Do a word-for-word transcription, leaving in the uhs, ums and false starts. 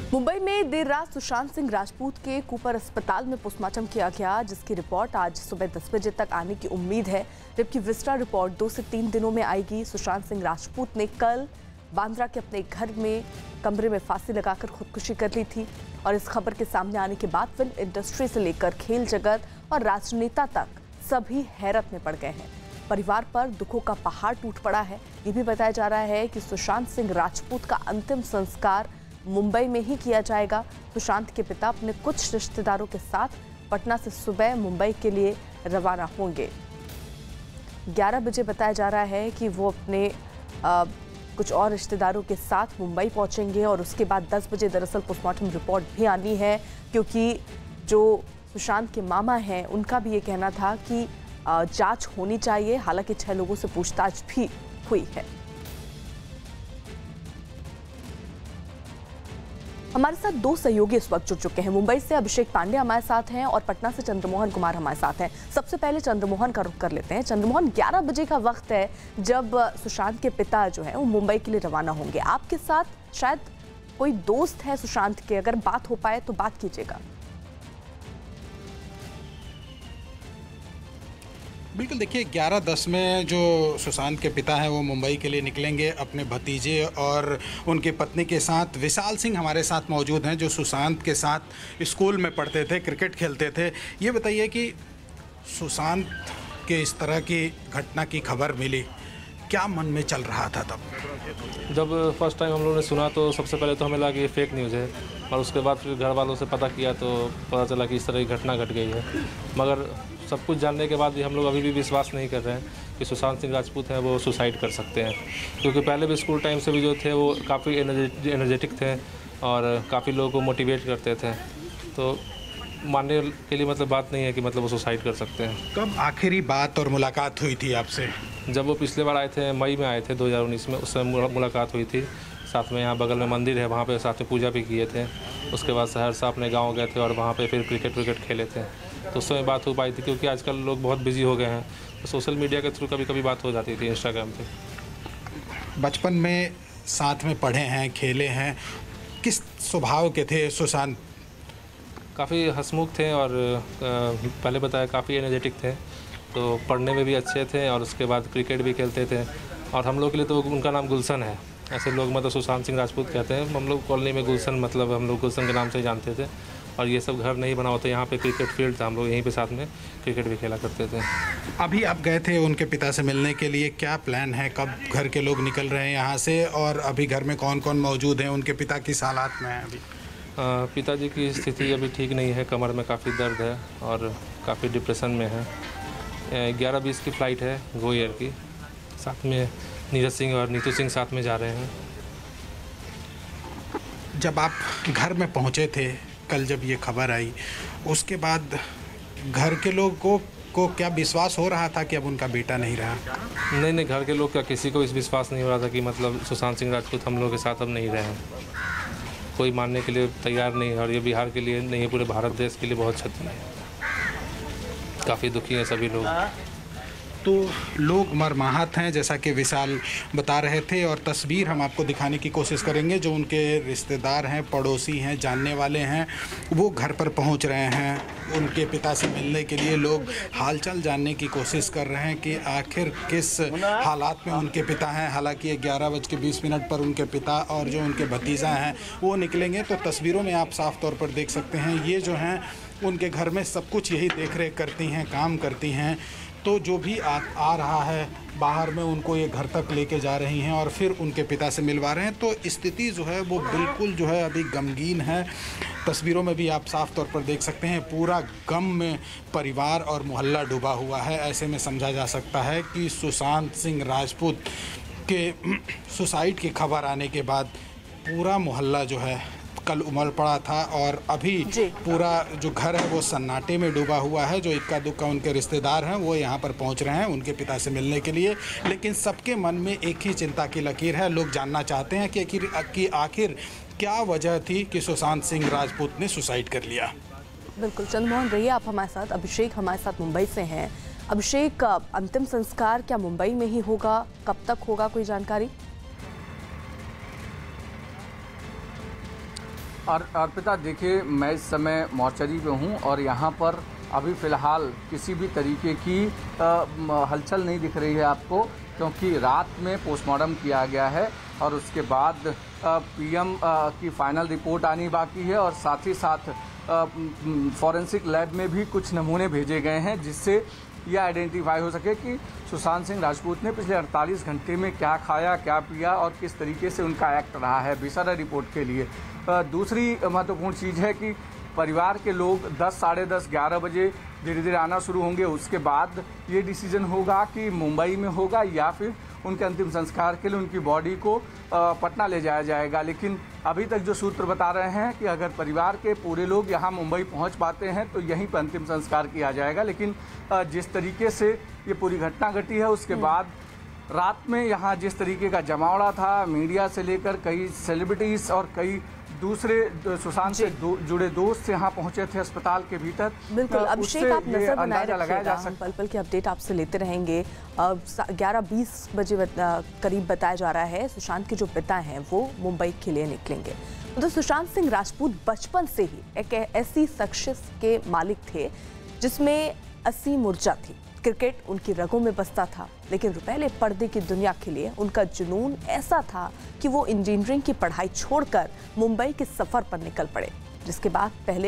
मुंबई में देर रात सुशांत सिंह राजपूत के कूपर अस्पताल में पोस्टमार्टम किया गया, जिसकी रिपोर्ट आज सुबह दस बजे तक आने की उम्मीद है। जबकि विस्टा रिपोर्ट दो से तीन दिनों में आएगी। सुशांत सिंह राजपूत ने कल बांद्रा के अपने घर में कमरे में फांसी लगाकर खुदकुशी कर ली थी और इस खबर के सामने आने के बाद फिल्म इंडस्ट्री से लेकर खेल जगत और राजनेता तक सभी हैरत में पड़ गए हैं। परिवार पर दुखों का पहाड़ टूट पड़ा है। ये भी बताया जा रहा है कि सुशांत सिंह राजपूत का अंतिम संस्कार मुंबई में ही किया जाएगा। सुशांत के पिता अपने कुछ रिश्तेदारों के साथ पटना से सुबह मुंबई के लिए रवाना होंगे। ग्यारह बजे बताया जा रहा है कि वो अपने आ, कुछ और रिश्तेदारों के साथ मुंबई पहुंचेंगे और उसके बाद दस बजे दरअसल पोस्टमार्टम रिपोर्ट भी आनी है, क्योंकि जो सुशांत के मामा हैं उनका भी ये कहना था कि जांच होनी चाहिए। हालांकि छह लोगों से पूछताछ भी हुई है। हमारे साथ दो सहयोगी इस वक्त जुड़ चुके हैं। मुंबई से अभिषेक पांडे हमारे साथ हैं और पटना से चंद्रमोहन कुमार हमारे साथ हैं। सबसे पहले चंद्रमोहन का रुख कर लेते हैं। चंद्रमोहन, ग्यारह बजे का वक्त है जब सुशांत के पिता जो है वो मुंबई के लिए रवाना होंगे। आपके साथ शायद कोई दोस्त है सुशांत के, अगर बात हो पाए तो बात कीजिएगा। बिल्कुल, देखिए ग्यारह दस में जो सुशांत के पिता हैं वो मुंबई के लिए निकलेंगे अपने भतीजे और उनकी पत्नी के साथ। विशाल सिंह हमारे साथ मौजूद हैं जो सुशांत के साथ स्कूल में पढ़ते थे, क्रिकेट खेलते थे। ये बताइए कि सुशांत के इस तरह की घटना की खबर मिली, क्या मन में चल रहा था तब? जब फर्स्ट टाइम हम लोगों ने सुना तो सबसे पहले तो हमें लगा कि ये फेक न्यूज़ है, और उसके बाद फिर घर वालों से पता किया तो पता चला कि इस तरह की घटना घट गई है। मगर सब कुछ जानने के बाद भी हम लोग अभी भी विश्वास नहीं कर रहे हैं कि सुशांत सिंह राजपूत हैं वो सुसाइड कर सकते हैं, क्योंकि पहले भी स्कूल टाइम से भी जो थे वो काफ़ी एनर्जेटिक थे और काफ़ी लोगों को मोटिवेट करते थे। तो मानने के लिए मतलब बात नहीं है कि मतलब वो सुसाइड कर सकते हैं। कब आखिरी बात और मुलाकात हुई थी आपसे? जब वो पिछले बार आए थे, मई में आए थे दो हज़ार उन्नीस में, उस समय मुलाकात हुई थी। साथ में यहाँ बगल में मंदिर है, वहाँ पे साथ में पूजा भी किए थे। उसके बाद सहरसा अपने गांव गए थे और वहाँ पे फिर क्रिकेट विकेट खेले थे। तो उस समय बात हो पाई थी, क्योंकि आजकल लोग बहुत बिजी हो गए हैं तो सोशल मीडिया के थ्रू कभी कभी बात हो जाती थी, इंस्टाग्राम पे। बचपन में साथ में पढ़े हैं, खेले हैं, किस स्वभाव के थे सुशांत? काफ़ी हंसमुख थे और पहले बताया काफ़ी एनर्जेटिक थे, तो पढ़ने में भी अच्छे थे और उसके बाद क्रिकेट भी खेलते थे। और हम लोग के लिए तो उनका नाम गुलशन है, ऐसे लोग मतलब सुशांत सिंह राजपूत कहते हैं। हम लोग कॉलोनी में गुलशन मतलब हम लोग गुलशन के नाम से जानते थे। और ये सब घर नहीं बना होता, यहाँ पे क्रिकेट फील्ड था, हम लोग यहीं पे साथ में क्रिकेट भी खेला करते थे। अभी आप गए थे उनके पिता से मिलने के लिए, क्या प्लान है? कब घर के लोग निकल रहे हैं यहाँ से और अभी घर में कौन कौन मौजूद हैं? उनके पिता किस हालात में हैं अभी? पिताजी की स्थिति अभी ठीक नहीं है, कमर में काफ़ी दर्द है और काफ़ी डिप्रेशन में है। ग्यारह बीस की फ़्लाइट है गो एयर की, साथ में नीरज सिंह और नीतू सिंह साथ में जा रहे हैं। जब आप घर में पहुँचे थे कल, जब ये खबर आई, उसके बाद घर के लोग को को क्या विश्वास हो रहा था कि अब उनका बेटा नहीं रहा? नहीं नहीं, घर के लोग का किसी को इस विश्वास नहीं हो रहा था कि मतलब सुशांत सिंह राजपूत हम लोग के साथ अब नहीं रहे हैं। कोई मानने के लिए तैयार नहीं है और ये बिहार के लिए नहीं, पूरे भारत देश के लिए बहुत क्षति है। काफ़ी दुखी हैं सभी लोग। तो लोग मरमाहत हैं, जैसा कि विशाल बता रहे थे, और तस्वीर हम आपको दिखाने की कोशिश करेंगे। जो उनके रिश्तेदार हैं, पड़ोसी हैं, जानने वाले हैं, वो घर पर पहुंच रहे हैं उनके पिता से मिलने के लिए। लोग हालचाल जानने की कोशिश कर रहे हैं कि आखिर किस हालात में उनके पिता हैं। हालांकि ग्यारह बज के बीस मिनट पर उनके पिता और जो उनके भतीजा हैं वो निकलेंगे। तो तस्वीरों में आप साफ तौर पर देख सकते हैं, ये जो हैं उनके घर में सब कुछ यही देख रेख करती हैं, काम करती हैं। तो जो भी आ, आ रहा है बाहर में, उनको ये घर तक लेके जा रही हैं और फिर उनके पिता से मिलवा रहे हैं। तो स्थिति जो है वो बिल्कुल जो है अभी गमगीन है। तस्वीरों में भी आप साफ तौर पर देख सकते हैं, पूरा गम में परिवार और मोहल्ला डूबा हुआ है। ऐसे में समझा जा सकता है कि सुशांत सिंह राजपूत के सुसाइड की खबर आने के बाद पूरा मोहल्ला जो है कल उमड़ पड़ा था और अभी पूरा जो घर है वो सन्नाटे में डूबा हुआ है। जो इक्का दुक्का उनके रिश्तेदार हैं वो यहाँ पर पहुँच रहे हैं उनके पिता से मिलने के लिए, लेकिन सबके मन में एक ही चिंता की लकीर है। लोग जानना चाहते हैं कि, कि आखिर क्या वजह थी कि सुशांत सिंह राजपूत ने सुसाइड कर लिया। बिल्कुल, चंद्रमोहन रहिए आप हमारे साथ। अभिषेक हमारे साथ मुंबई से हैं। अभिषेक, अंतिम संस्कार क्या मुंबई में ही होगा? कब तक होगा, कोई जानकारी? और अर्पिता देखिए, मैं इस समय मॉर्चरी पे हूँ और यहाँ पर अभी फ़िलहाल किसी भी तरीके की हलचल नहीं दिख रही है आपको, क्योंकि रात में पोस्टमार्टम किया गया है और उसके बाद पीएम की फाइनल रिपोर्ट आनी बाकी है और साथ ही साथ फॉरेंसिक लैब में भी कुछ नमूने भेजे गए हैं जिससे यह आइडेंटिफाई हो सके कि सुशांत सिंह राजपूत ने पिछले अड़तालीस घंटे में क्या खाया, क्या पिया और किस तरीके से उनका एक्ट रहा है वीसरा रिपोर्ट के लिए। दूसरी महत्वपूर्ण चीज़ है कि परिवार के लोग दस साढ़े दस ग्यारह बजे धीरे धीरे आना शुरू होंगे। उसके बाद ये डिसीजन होगा कि मुंबई में होगा या फिर उनके अंतिम संस्कार के लिए उनकी बॉडी को पटना ले जाया जाएगा। लेकिन अभी तक जो सूत्र बता रहे हैं कि अगर परिवार के पूरे लोग यहाँ मुंबई पहुँच पाते हैं तो यहीं पर अंतिम संस्कार किया जाएगा। लेकिन जिस तरीके से ये पूरी घटना घटी है उसके बाद रात में यहाँ जिस तरीके का जमावड़ा था, मीडिया से लेकर कई सेलिब्रिटीज़ और कई दूसरे सुशांत से दो, जुड़े दोस्त यहाँ पहुंचे थे अस्पताल के भीतर। बिल्कुल अभिषेक, आप नजर बनाए रखिएगा, हम पल पल की अपडेट आपसे लेते रहेंगे। ग्यारह बीस बजे बता, करीब बताया जा रहा है सुशांत के जो पिता हैं वो मुंबई के लिए निकलेंगे। तो सुशांत सिंह राजपूत बचपन से ही एक ऐसी शख्सियत के मालिक थे जिसमें असीम ऊर्जा थी। क्रिकेट उनकी रगों में बसता था, लेकिन रुपहले पर्दे की दुनिया के लिए उनका जुनून ऐसा था कि वो इंजीनियरिंग की पढ़ाई छोड़कर मुंबई के सफर पर निकल पड़े, जिसके बाद पहले